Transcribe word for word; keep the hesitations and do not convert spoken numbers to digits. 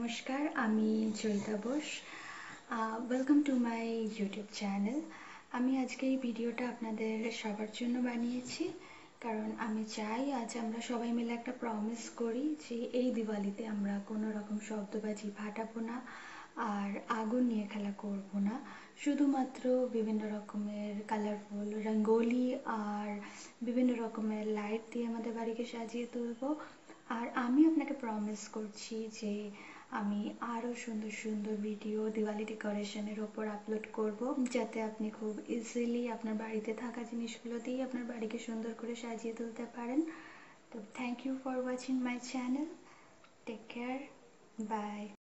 নমস্কার, আমি Joyita Bose. Welcome to my YouTube channel. আমি আজকে এই ভিডিওটা আপনাদের সবার জন্য বানিয়েছি, কারণ আমি চাই আজ আমরা সবাই মিলে একটা প্রমিস করি যে এই দিওয়ালিতে আমরা কোনো রকম শব্দবাজি ফাটাবো না আর আগুন নিয়ে খেলা করব না। শুধুমাত্র বিভিন্ন রকমের কালারফুল রঙ্গোলি আর বিভিন্ন রকমের লাইট দিয়ে আমাদের বাড়িকে সাজিয়ে তুলবো। আর আমি আপনাকে প্রমিস করছি যে আমি আরও সুন্দর সুন্দর ভিডিও দিওয়ালি ডেকোরেশনের ওপর আপলোড করব, যাতে আপনি খুব ইজিলি আপনার বাড়িতে থাকা জিনিসগুলো দিয়ে আপনার বাড়িকে সুন্দর করে সাজিয়ে তুলতে পারেন। তো thank you for watching my channel. Take care, by.